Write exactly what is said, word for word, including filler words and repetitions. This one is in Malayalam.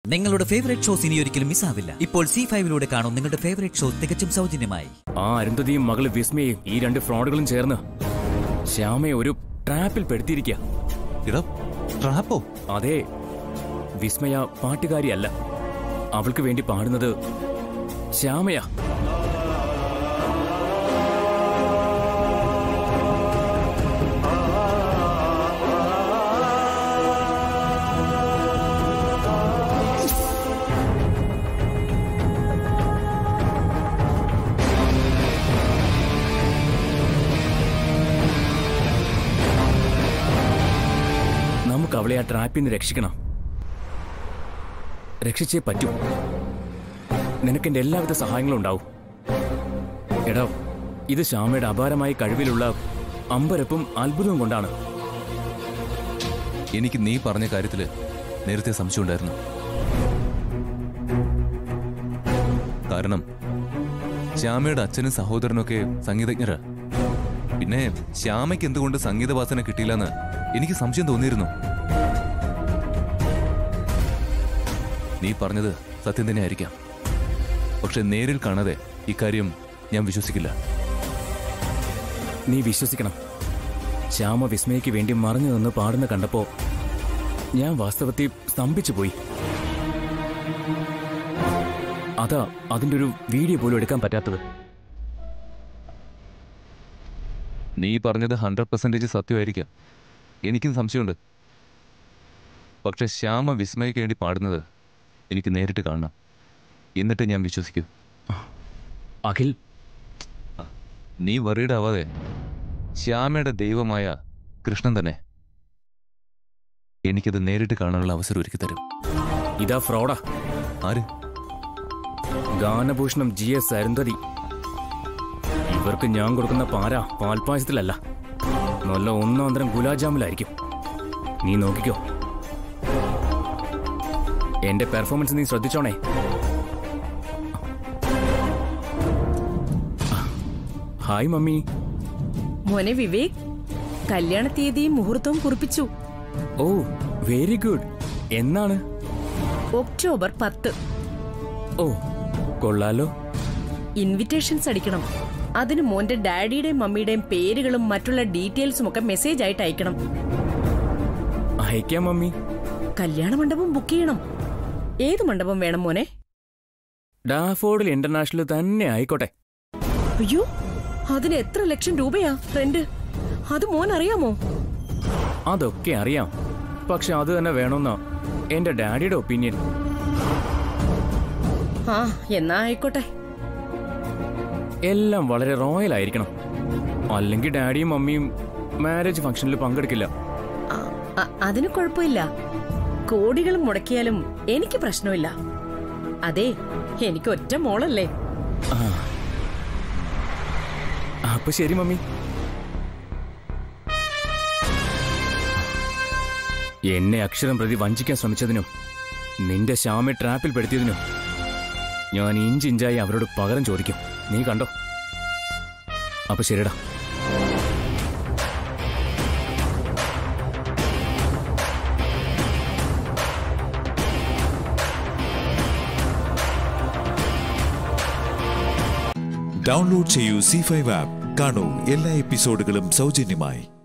നിങ്ങളുടെ ഫേവറേറ്റ് ഷോസ് ഇനി ഒരിക്കലും മിസ്സാവില്ല. ഇപ്പോൾ സി ഫൈവിലൂടെ കാണും നിങ്ങളുടെ ഫേവറേറ്റ് ഷോ തികച്ചും സൗജന്യമായി. ആ അരുന്ധതിയും മകള് വിസ്മയും ഈ രണ്ട് ഫ്രോഡുകളും ചേർന്ന് ശ്യാമയെ ഒരു ട്രാപ്പിൽ പെടുത്തിയിരിക്കുക. അതെ, വിസ്മയ പാട്ടുകാരിയല്ല. അവൾക്ക് വേണ്ടി പാടുന്നത് ശ്യാമയാ. നമുക്ക് അവളെ ആ ട്രാപ്പിൽ നിന്ന് രക്ഷിക്കണം. രക്ഷിച്ചേ പറ്റൂ. നിനക്കെന്റെ എല്ലാവിധ സഹായങ്ങളും ഉണ്ടാവും. എടാ, ഇത് ശ്യാമയുടെ അപാരമായ കഴിവിലുള്ള അമ്പരപ്പും അത്ഭുതവും കൊണ്ടാണ്. എനിക്ക് നീ പറഞ്ഞ കാര്യത്തില് നേരത്തെ സംശയമുണ്ടായിരുന്നു. കാരണം ശ്യാമയുടെ അച്ഛനും സഹോദരനൊക്കെ സംഗീതജ്ഞരാ. പിന്നെ ശ്യാമയ്ക്ക് എന്തുകൊണ്ട് സംഗീതവാസന കിട്ടിയില്ലെന്ന് എനിക്ക് സംശയം തോന്നിയിരുന്നു. നീ പറഞ്ഞത് സത്യം തന്നെ ആയിരിക്കാം. പക്ഷെ നേരിൽ കാണാതെ ഇക്കാര്യം ഞാൻ വിശ്വസിക്കില്ല. നീ വിശ്വസിക്കണം. ശ്യാമ വിസ്മയ്ക്ക് വേണ്ടി മറിഞ്ഞു നിന്ന് പാടുന്ന കണ്ടപ്പോ ഞാൻ വാസ്തവത്തിൽ സ്തംഭിച്ചു പോയി. അതാ അതിന്റെ ഒരു വീഡിയോ പോലും എടുക്കാൻ പറ്റാത്തത്. നീ പറഞ്ഞത് ഹൺഡ്രഡ് പെർസെന്റേജ് സത്യമായിരിക്കാം. എനിക്കും സംശയമുണ്ട്. പക്ഷെ ശ്യാമ വിസ്മയ്ക്ക് വേണ്ടി പാടുന്നത് എനിക്ക് നേരിട്ട് കാണണം. എന്നിട്ട് ഞാൻ വിശ്വസിക്കൂ. അഖിൽ, നീ വറീഡ് ആവാതെ ശ്യാമയുടെ ദൈവമായ കൃഷ്ണൻ തന്നെ എനിക്കത് നേരിട്ട് കാണാനുള്ള അവസരം ഒരുക്കി തരും. ഇതാ ഫ്രോഡാ. ആര്? Ganabhushanam G S Arundhati. ഇവർക്ക് ഞാൻ കൊടുക്കുന്ന പാര പാൽപ്പായസത്തിലല്ല, നല്ല ഒന്നാം തരം ഗുലാബ് ജാമുലായിരിക്കും. നീ നോക്കിക്കോ. എന്റെ പെർഫോമൻസ് നീ ശ്രദ്ധിച്ചോണേ. Hi mummy. മോനെ വിവേക്, കല്യാണ തീയതിയും മുഹൂർത്തവും കുറിപ്പിച്ചു. ഓ, വെരി ഗുഡ്. എന്നാണ്? ഒക്ടോബർ പത്ത്. ഓ, കൊള്ളാലോ. ഇൻവിറ്റേഷൻസ് അടിക്കണം. അതിന് മോന്റെ ഡാഡിയുടെയും മമ്മിയുടെയും പേരുകളും മറ്റുള്ള ഡീറ്റെയിൽസും ഒക്കെ മെസ്സേജ് ആയിട്ട് അയക്കണം. അയക്കാം മമ്മി. കല്യാണ മണ്ഡപം ബുക്ക് ചെയ്യണം. ഏത് മണ്ഡപം വേണം മോനെ? ഡാഫോഡിൽ ഇന്റർനാഷണൽ തന്നെ ആയിക്കോട്ടെ. അയ്യോ, അതിന് എത്ര ലക്ഷം രൂപയാ റെന്റ്? അത് മോൻ അറിയാമോ? അതൊക്കെ അറിയാം. പക്ഷെ അത് തന്നെ വേണമെന്നാ എന്റെ ഡാഡിയുടെ ഒപ്പീനിയൻ. ആ, എന്നാ ആയിക്കോട്ടെ. എല്ലാം വളരെ റോയൽ ആയിരിക്കണം. അല്ലെങ്കിൽ ഡാഡിയും മമ്മിയും മാരേജ് ഫംഗ്ഷനിൽ പങ്കെടുക്കില്ല. അതിന് കുഴപ്പമില്ല. കോടികൾ മുടക്കിയാലും എനിക്ക് പ്രശ്നമില്ല. അതെ, എനിക്ക് ഒറ്റ മോളല്ലേ. അപ്പൊ ശരി മമ്മി. എന്നെ അക്ഷരം പ്രതി വഞ്ചിക്കാൻ ശ്രമിച്ചതിനും നിന്റെ ശ്യാമെ ട്രാപ്പിൽ പെടുത്തിയതിനും ഞാൻ ഇഞ്ചിഞ്ചായി അവരോട് പകരം ചോദിക്കും. നീ കണ്ടോ? അപ്പൊ ശരിടാ. ഡൗൺലോഡ് ചെയ്യൂ സി ഫൈവ് ആപ്പ്. കാണൂ എല്ലാ എപ്പിസോഡുകളും സൗജന്യമായി.